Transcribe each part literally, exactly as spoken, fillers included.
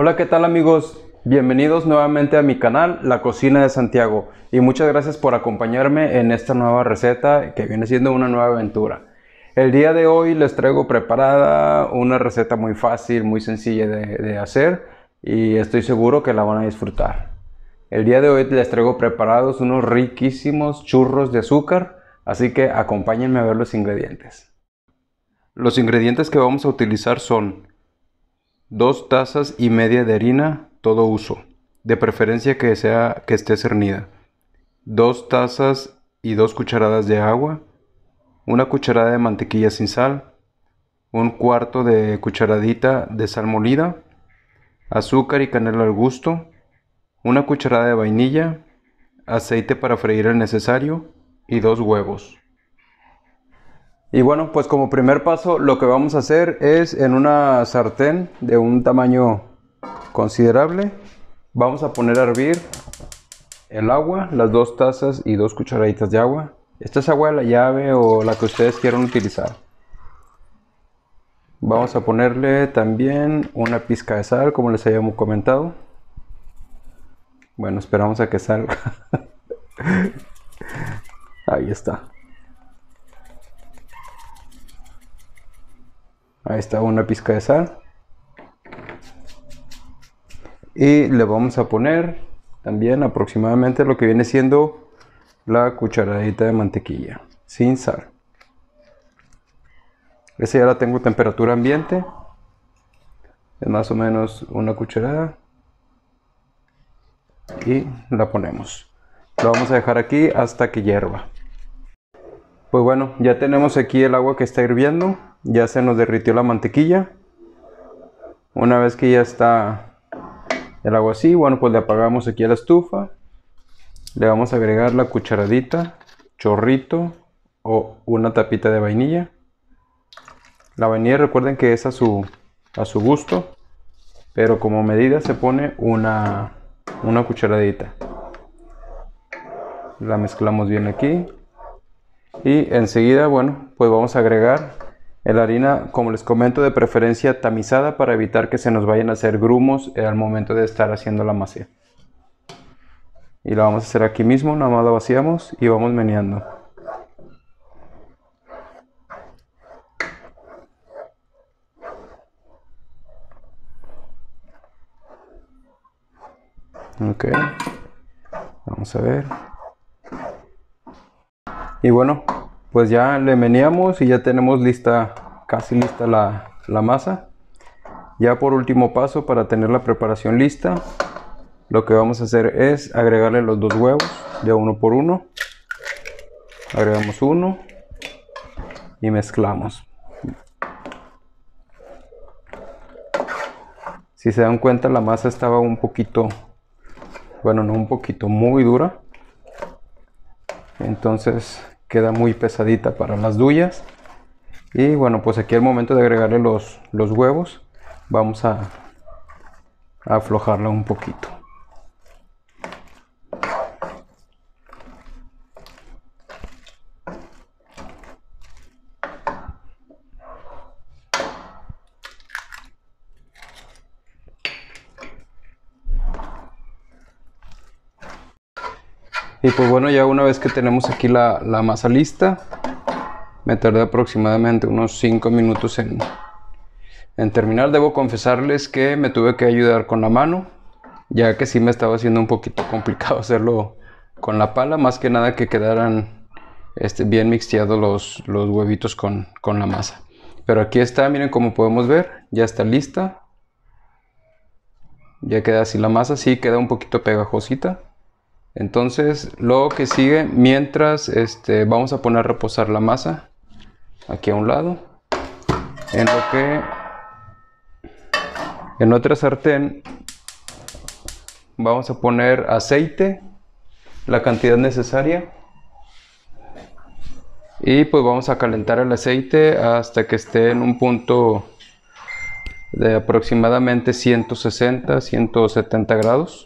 Hola, ¿qué tal amigos? Bienvenidos nuevamente a mi canal, La Cocina de Santiago, y muchas gracias por acompañarme en esta nueva receta que viene siendo una nueva aventura. El día de hoy les traigo preparada una receta muy fácil, muy sencilla de, de hacer, y estoy seguro que la van a disfrutar. El día de hoy les traigo preparados unos riquísimos churros de azúcar, así que acompáñenme a ver los ingredientes. Los ingredientes que vamos a utilizar son dos tazas y media de harina todo uso, de preferencia que sea que esté cernida, dos tazas y dos cucharadas de agua, una cucharada de mantequilla sin sal, un cuarto de cucharadita de sal molida, azúcar y canela al gusto, una cucharada de vainilla, aceite para freír el necesario y dos huevos. Y bueno, pues como primer paso lo que vamos a hacer es en una sartén de un tamaño considerable, vamos a poner a hervir el agua, las dos tazas y dos cucharaditas de agua. Esta es agua de la llave o la que ustedes quieran utilizar. Vamos a ponerle también una pizca de sal, como les habíamos comentado. Bueno, esperamos a que salga. Ahí está. Ahí está una pizca de sal. Y le vamos a poner también aproximadamente lo que viene siendo la cucharadita de mantequilla sin sal. Esa ya la tengo a temperatura ambiente. Es más o menos una cucharada. Y la ponemos. Lo vamos a dejar aquí hasta que hierva. Pues bueno, ya tenemos aquí el agua que está hirviendo. Ya se nos derritió la mantequilla. Una vez que ya está el agua así, bueno, pues le apagamos aquí a la estufa. Le vamos a agregar la cucharadita, chorrito o una tapita de vainilla. La vainilla recuerden que es a su, a su gusto, pero como medida se pone una, una cucharadita. La mezclamos bien aquí. Y enseguida, bueno, pues vamos a agregar la harina, como les comento, de preferencia tamizada para evitar que se nos vayan a hacer grumos al momento de estar haciendo la masa. Y la vamos a hacer aquí mismo, nada más la vaciamos y vamos meneando. Ok, vamos a ver. Y bueno, pues ya le meneamos y ya tenemos lista, casi lista la, la masa. Ya por último paso, para tener la preparación lista, lo que vamos a hacer es agregarle los dos huevos de uno por uno. Agregamos uno y mezclamos. Si se dan cuenta, la masa estaba un poquito, bueno, no un poquito, muy dura. Entonces queda muy pesadita para las duyas. Y bueno, pues aquí al momento de agregarle los, los huevos, vamos a, a aflojarla un poquito. Y pues bueno, ya una vez que tenemos aquí la, la masa lista, me tardé aproximadamente unos cinco minutos en, en terminar. Debo confesarles que me tuve que ayudar con la mano, ya que sí me estaba haciendo un poquito complicado hacerlo con la pala, más que nada que quedaran este, bien mixteados los, los huevitos con, con la masa. Pero aquí está, miren, como podemos ver, ya está lista. Ya queda así la masa, sí queda un poquito pegajosita. Entonces lo que sigue, mientras este, vamos a poner a reposar la masa aquí a un lado, en lo que en otra sartén vamos a poner aceite, la cantidad necesaria, y pues vamos a calentar el aceite hasta que esté en un punto de aproximadamente ciento sesenta a ciento setenta grados.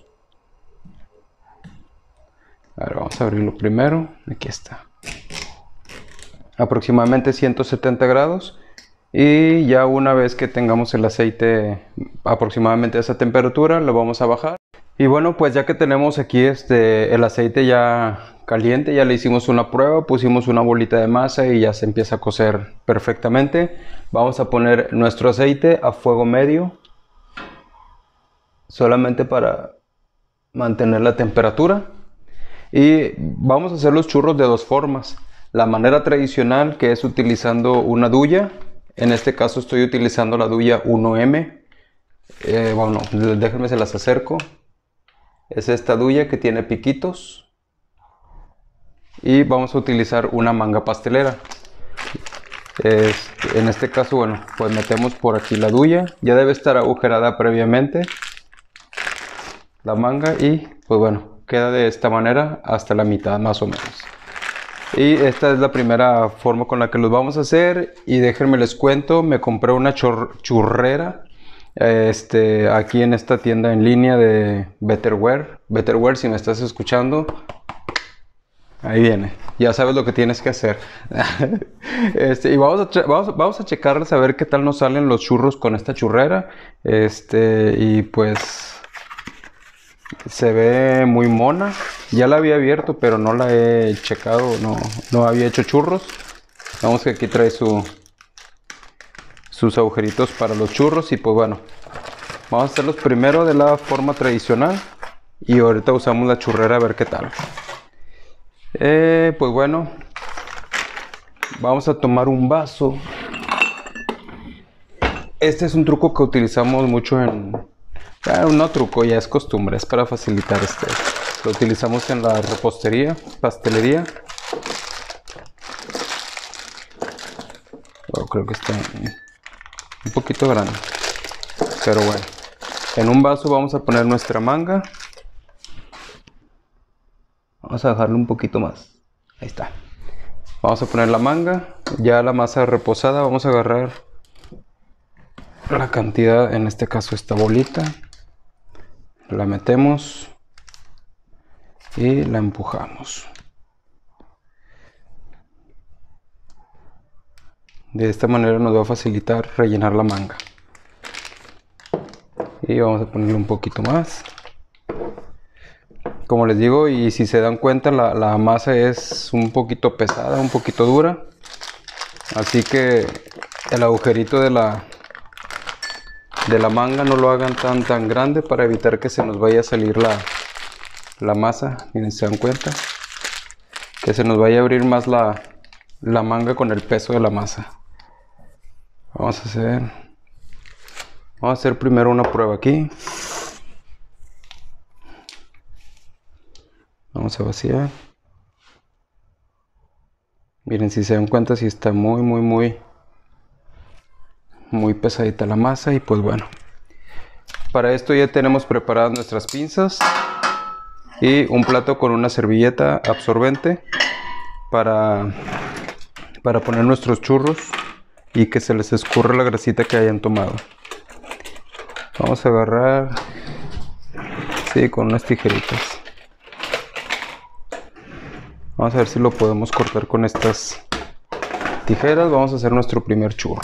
A ver, vamos a abrirlo primero. Aquí está. Aproximadamente ciento setenta grados. Y ya una vez que tengamos el aceite aproximadamente a esa temperatura, lo vamos a bajar. Y bueno, pues ya que tenemos aquí este, el aceite ya caliente, ya le hicimos una prueba, pusimos una bolita de masa y ya se empieza a cocer perfectamente. Vamos a poner nuestro aceite a fuego medio, solamente para mantener la temperatura. Y vamos a hacer los churros de dos formas. La manera tradicional, que es utilizando una duya. En este caso estoy utilizando la duya uno eme. Eh, bueno, déjenme se las acerco. Es esta duya que tiene piquitos. Y vamos a utilizar una manga pastelera. Este, en este caso, bueno, pues metemos por aquí la duya. Ya debe estar agujerada previamente la manga y pues bueno, queda de esta manera hasta la mitad más o menos. Y esta es la primera forma con la que los vamos a hacer. Y déjenme les cuento, me compré una churrera este, aquí en esta tienda en línea de Betterware. Betterware, si me estás escuchando, ahí viene, ya sabes lo que tienes que hacer. este, y vamos a, vamos, vamos a checarles a ver qué tal nos salen los churros con esta churrera. Este, y pues se ve muy mona. Ya la había abierto, pero no la he checado, no, no había hecho churros. Vamos, que aquí trae su, sus agujeritos para los churros. Y pues bueno, vamos a hacerlos primero de la forma tradicional y ahorita usamos la churrera a ver qué tal. Eh, pues bueno, vamos a tomar un vaso. Este es un truco que utilizamos mucho en... Ah, no truco, ya es costumbre, es para facilitar este. Lo utilizamos en la repostería, pastelería. Bueno, creo que está un poquito grande, pero bueno. En un vaso vamos a poner nuestra manga. Vamos a dejarlo un poquito más. Ahí está. Vamos a poner la manga. Ya la masa reposada, vamos a agarrar la cantidad, en este caso esta bolita. La metemos y la empujamos. De esta manera nos va a facilitar rellenar la manga. Y vamos a ponerle un poquito más. Como les digo, y si se dan cuenta, la, la masa es un poquito pesada, un poquito dura. Así que el agujerito de la, de la manga no lo hagan tan tan grande para evitar que se nos vaya a salir la, la masa. Miren, se dan cuenta que se nos vaya a abrir más la, la manga con el peso de la masa. Vamos a hacer vamos a hacer primero una prueba aquí. Vamos a vaciar. Miren, si se dan cuenta, si está muy muy muy muy pesadita la masa. Y pues bueno, para esto ya tenemos preparadas nuestras pinzas y un plato con una servilleta absorbente para, para poner nuestros churros y que se les escurra la grasita que hayan tomado. Vamos a agarrar, sí, con unas tijeritas. Vamos a ver si lo podemos cortar con estas tijeras. Vamos a hacer nuestro primer churro,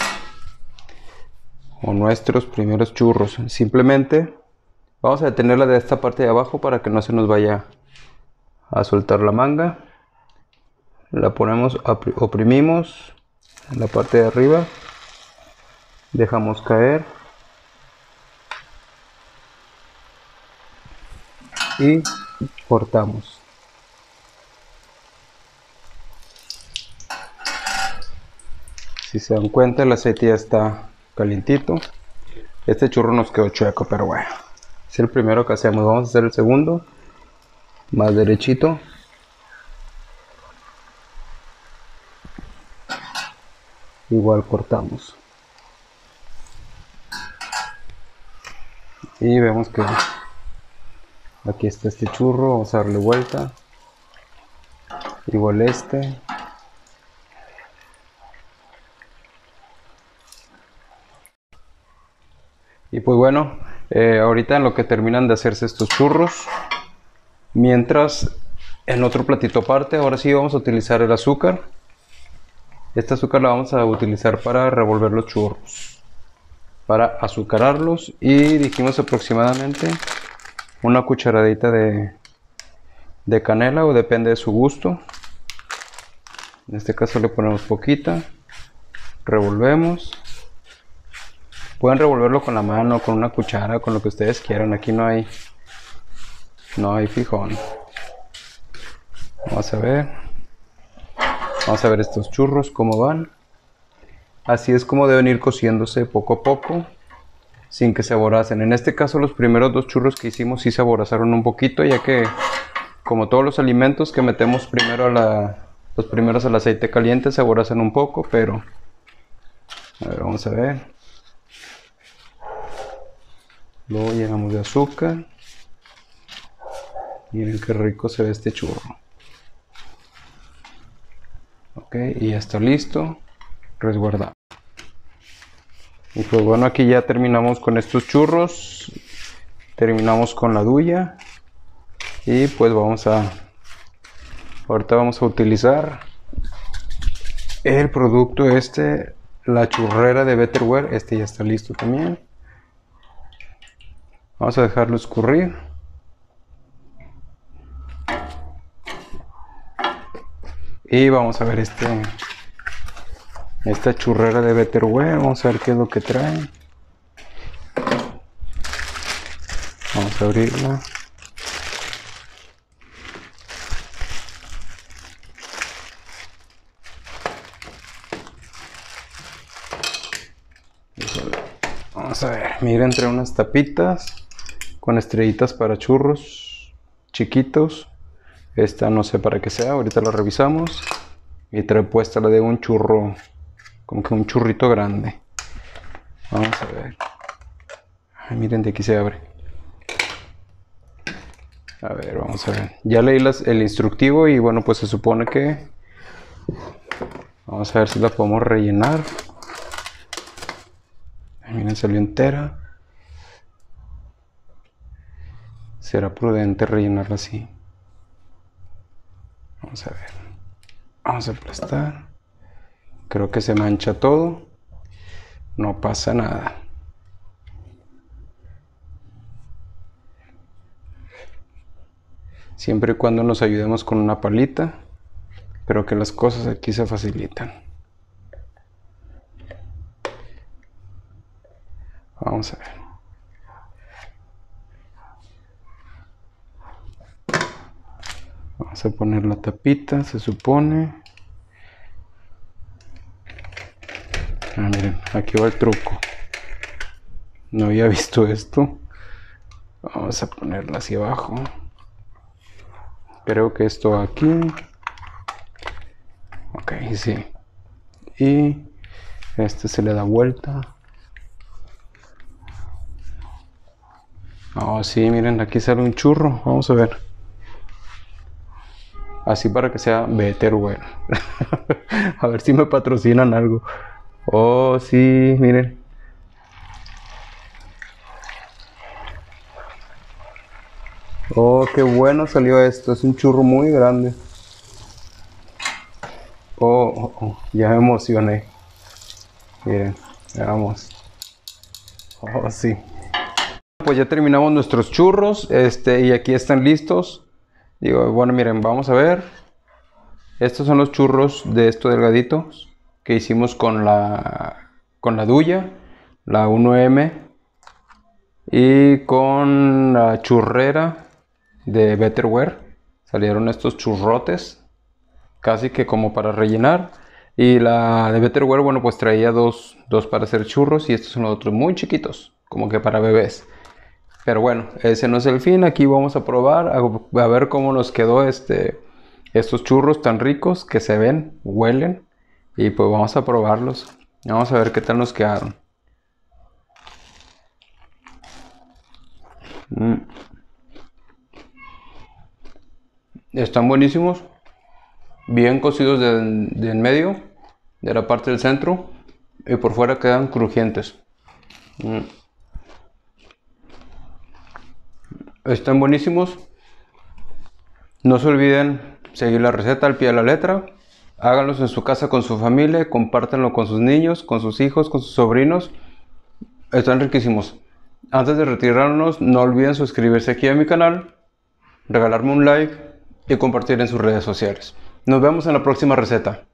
o nuestros primeros churros. Simplemente vamos a detenerla de esta parte de abajo para que no se nos vaya a soltar la manga. La ponemos, oprimimos en la parte de arriba, dejamos caer y cortamos. Si se dan cuenta, el aceite ya está calientito. Este churro nos quedó chueco, pero bueno, es el primero que hacemos. Vamos a hacer el segundo, más derechito. Igual cortamos. Y vemos que aquí está este churro. Vamos a darle vuelta. Igual este. Y pues bueno, eh, ahorita en lo que terminan de hacerse estos churros, mientras en otro platito aparte, ahora sí vamos a utilizar el azúcar. Esta azúcar la vamos a utilizar para revolver los churros, para azucararlos, y dijimos aproximadamente una cucharadita de, de canela, o depende de su gusto. En este caso le ponemos poquita, revolvemos. Pueden revolverlo con la mano, con una cuchara, con lo que ustedes quieran. Aquí no hay no hay fijón. Vamos a ver. Vamos a ver estos churros cómo van. Así es como deben ir cociéndose poco a poco, sin que se aboracen. En este caso los primeros dos churros que hicimos sí se aborazaron un poquito, ya que como todos los alimentos que metemos primero a la, los primeros al aceite caliente se aborazan un poco, pero a ver, vamos a ver. Luego llenamos de azúcar. Miren qué rico se ve este churro. Ok, y ya está listo. Resguardamos. Y pues bueno, aquí ya terminamos con estos churros. Terminamos con la duya. Y pues vamos a... Ahorita vamos a utilizar el producto este, la churrera de Betterware. Este ya está listo también. Vamos a dejarlo escurrir. Y vamos a ver este esta churrera de Betterware. Vamos a ver qué es lo que trae. Vamos a abrirla. Vamos a ver, miren, trae unas tapitas con estrellitas para churros chiquitos. Esta no sé para qué sea, ahorita la revisamos. Y trae puesta la de un churro, como que un churrito grande. Vamos a ver. Ay, miren, de aquí se abre. A ver, vamos a ver. Ya leí las, el instructivo y bueno, pues se supone que... Vamos a ver si la podemos rellenar. Ay, miren, salió entera. Será prudente rellenarla así. Vamos a ver. Vamos a aplastar. Creo que se mancha todo. No pasa nada. Siempre y cuando nos ayudemos con una palita, creo que las cosas aquí se facilitan. Vamos a ver. Vamos a poner la tapita, se supone. Ah, miren, aquí va el truco. No había visto esto. Vamos a ponerla hacia abajo. Creo que esto aquí. Ok, sí. Y este se le da vuelta. Oh, sí, miren, aquí sale un churro. Vamos a ver. Así para que sea Betterware. A ver si me patrocinan algo. Oh, sí, miren. Oh, qué bueno salió esto. Es un churro muy grande. Oh, oh, oh, ya me emocioné. Miren, veamos. Oh, sí. Pues ya terminamos nuestros churros. Este, y aquí están listos. Digo, bueno, miren, vamos a ver. Estos son los churros de estos delgaditos que hicimos con la con la duya, la uno eme, y con la churrera de Betterware. Salieron estos churrotes, casi que como para rellenar. Y la de Betterware, bueno, pues traía dos, dos para hacer churros, y estos son los otros muy chiquitos, como que para bebés. Pero bueno, ese no es el fin. Aquí vamos a probar, a, a ver cómo nos quedó este, estos churros tan ricos que se ven, huelen. Y pues vamos a probarlos. Vamos a ver qué tal nos quedaron. Mm. Están buenísimos. Bien cocidos de, de en medio, de la parte del centro. Y por fuera quedan crujientes. Mm. Están buenísimos. No se olviden seguir la receta al pie de la letra. Háganlos en su casa con su familia, compártanlo con sus niños, con sus hijos, con sus sobrinos. Están riquísimos. Antes de retirarnos, no olviden suscribirse aquí a mi canal, regalarme un like y compartir en sus redes sociales. Nos vemos en la próxima receta.